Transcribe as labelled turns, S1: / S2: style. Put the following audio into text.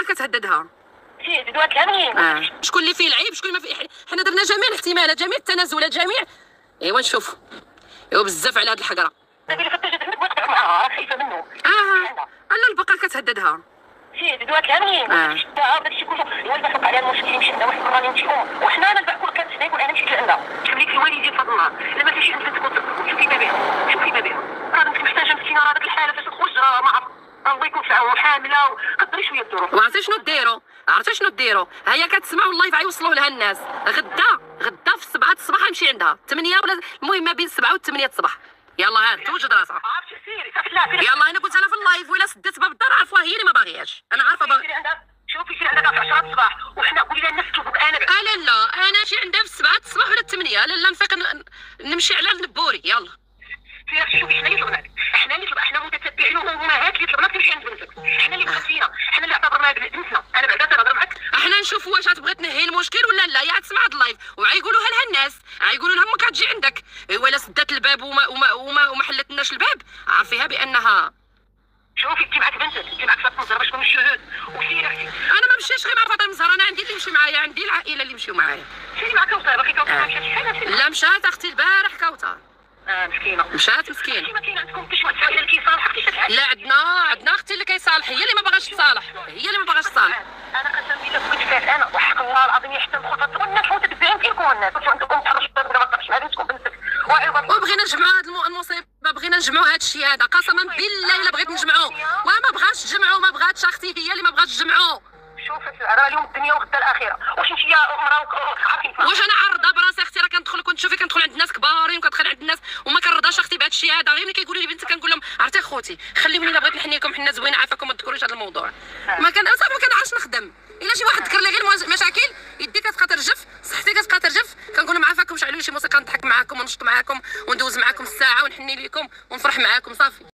S1: البقال كتهددها؟
S2: فيه دوات كاملين.
S1: شكون اللي فيه العيب شكون ما فيه؟ حنا درنا جميع الاحتمالات جميع التنازلات جميع. ايوا نشوفوا. ايوا بزاف على هاد الحقره.
S2: اللي فتشت عندك واقف معاها خايفه منه.
S1: لا البقال كتهددها.
S2: فيه دوات كاملين. داكشي كله الوالده فوق عليها المشكل يمشي عندها واحد المره نمشيو وحنا نبع كل كانت حدا يقول انا مشيت لعندها. شوف ليك الوالدين فضل الله لما تمشي عند بنتك شوفي ما بها شوفي ما بها. راه بنتك محتاجه مسكينه راه ديك الحاله فاش تخرج راه ما عرف الله يكون في عون حامله وقدري شويه الظروف.
S1: وعرفتي شنو ديروا؟ عرفتي شنو ديروا؟ هي كتسمعوا اللايف غيوصلوه لها الناس. غدا في 7 الصباح غنمشي عندها 8 ولا المهم ما بين 7 و 8 الصباح. يلا ها توجد راسها.
S2: عرفتي سيري صافي لا
S1: يلا انا قلت لها في اللايف ولا سدت باب الدار عرفوها هي اللي ما باغياش. انا عارفه
S2: شوفي في عندها في 10 الصباح وحنا قولي لها الناس تشوفك انا
S1: لا انا شي عندها في 7 الصباح ولا 8 لا نفيق نمشي على النبوري. يلا
S2: شوفي حنا اللي طلبناك احنا متتبعين وامهات اللي طلبناك تمشي عند بنتك. احنا اللي بغيتينا احنا اللي اعتبرناها بنتنا. انا بعدا تنهضر معاك
S1: احنا نشوفوا واش غتبغي تنهي المشكل ولا لا. يا تسمع هاد اللايف وغايقولوها لها الناس غايقولوا لها امك غتجي عندك. ولا سدات الباب وما حلتناش الباب عرفيها بانها.
S2: شوفي انت معك بنتك انت معك فاطمه الزهراء شكون الشهود وسيري اختي.
S1: انا ما مشيتش غير مع فاطمه الزهراء انا عندي اللي يمشي معايا عندي العائله اللي يمشيو معايا.
S2: سيري معك كوثر باقي كوثر مشات شحال
S1: لا مشات اختي البارح كوثر.
S2: مسكينه
S1: مشات مسكينه.
S2: ما كاين عندكم كاش واحد اللي كيصالح كيفاش تفعل؟
S1: لا عندنا اختي اللي كيصالح هي اللي ما باغاش تصالح هي اللي ما باغاش تصالح.
S2: انا قسم بالله كنت فات انا وحق الله العظيم يحتم الخطط والناس متتبعين فيكم الناس وانتم تحرشوا الطريق ما تطلعش مع بنتكم بنتك
S1: وبغينا نجمعوا هذا المصيبه بغينا نجمعوا هذا الشيء هذا قسما بالله الا بغيت نجمعوا وما بغاش تجمعوا ما بغاتش اختي هي اللي ما بغاتش تجمعوا.
S2: شوف راه اليوم الدنيا وغدا الاخره واش انت يا مراه عارفين
S1: واش انا عارضه براسي اختي راه كندخل كنت تشوفي كندخل عند الناس كبارين وكندخل عند الناس وما كنرضاش اختي بهذا الشيء هذا غير ملي كيقولوا لي بنتك كنقول لهم عرفتي اخوتي خليوني الا بغيت نحني لكم حنا زوينه عافاكم ما تذكروش هذا الموضوع. ما صافي ما كنعرفش نخدم الا شي واحد ذكر لي غير مشاكل يدي كتبقى ترجف صحتي كتبقى ترجف كنقول لهم عافاكم شعلوا لي شي موسيقى نضحك معاكم ونشط معاكم وندوز معاكم الساعه ونحني لكم ونفرح معاكم صافي.